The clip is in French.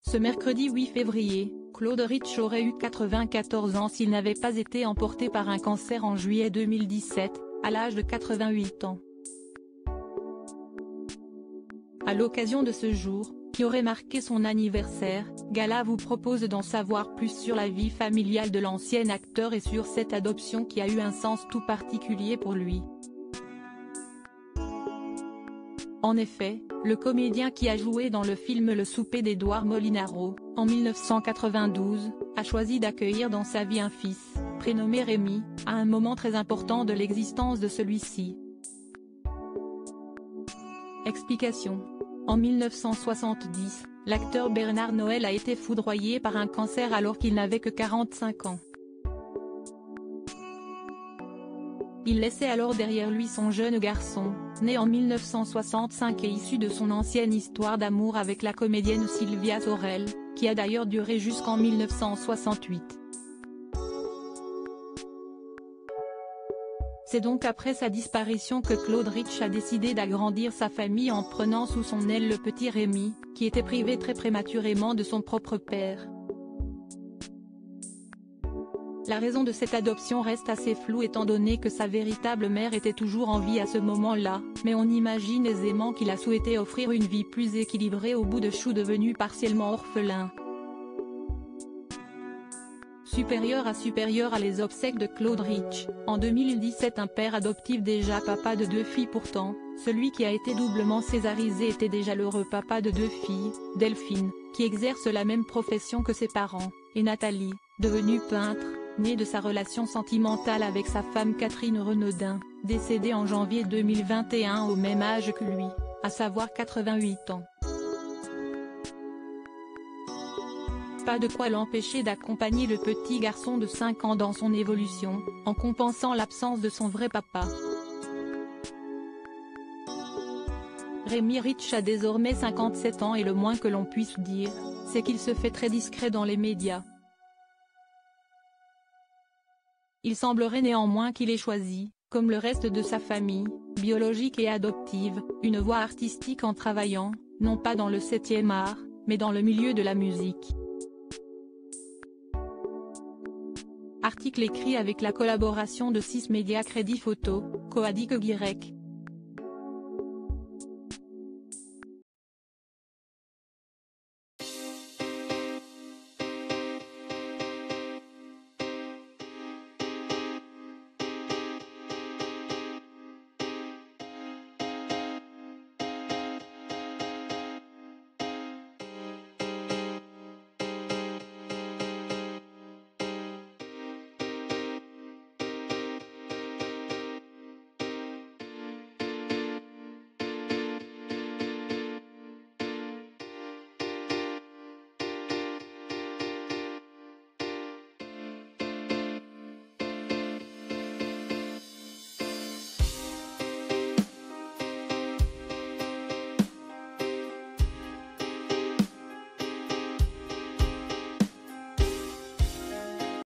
Ce mercredi 8 février, Claude Rich aurait eu 94 ans s'il n'avait pas été emporté par un cancer en juillet 2017, à l'âge de 88 ans. À l'occasion de ce jour, qui aurait marqué son anniversaire, Gala vous propose d'en savoir plus sur la vie familiale de l'ancien acteur et sur cette adoption qui a eu un sens tout particulier pour lui. En effet, le comédien qui a joué dans le film Le souper d'Édouard Molinaro, en 1992, a choisi d'accueillir dans sa vie un fils, prénommé Rémi, à un moment très important de l'existence de celui-ci. Explication. En 1970, l'acteur Bernard Noël a été foudroyé par un cancer alors qu'il n'avait que 45 ans. Il laissait alors derrière lui son jeune garçon, né en 1965 et issu de son ancienne histoire d'amour avec la comédienne Sylvia Sorel, qui a d'ailleurs duré jusqu'en 1968. C'est donc après sa disparition que Claude Rich a décidé d'agrandir sa famille en prenant sous son aile le petit Rémi, qui était privé très prématurément de son propre père. La raison de cette adoption reste assez floue étant donné que sa véritable mère était toujours en vie à ce moment-là, mais on imagine aisément qu'il a souhaité offrir une vie plus équilibrée au bout de Chou devenu partiellement orphelin. Supérieur à les obsèques de Claude Rich, en 2017 un père adoptif déjà papa de 2 filles pourtant, celui qui a été doublement césarisé était déjà l'heureux papa de 2 filles, Delphine, qui exerce la même profession que ses parents, et Nathalie, devenue peintre, née de sa relation sentimentale avec sa femme Catherine Renaudin, décédée en janvier 2021 au même âge que lui, à savoir 88 ans. Pas de quoi l'empêcher d'accompagner le petit garçon de 5 ans dans son évolution, en compensant l'absence de son vrai papa. Rémi Rich a désormais 57 ans et le moins que l'on puisse dire, c'est qu'il se fait très discret dans les médias. Il semblerait néanmoins qu'il ait choisi, comme le reste de sa famille, biologique et adoptive, une voie artistique en travaillant, non pas dans le 7e art, mais dans le milieu de la musique. Article écrit avec la collaboration de 6 médias Crédit Photo, Coadic Y.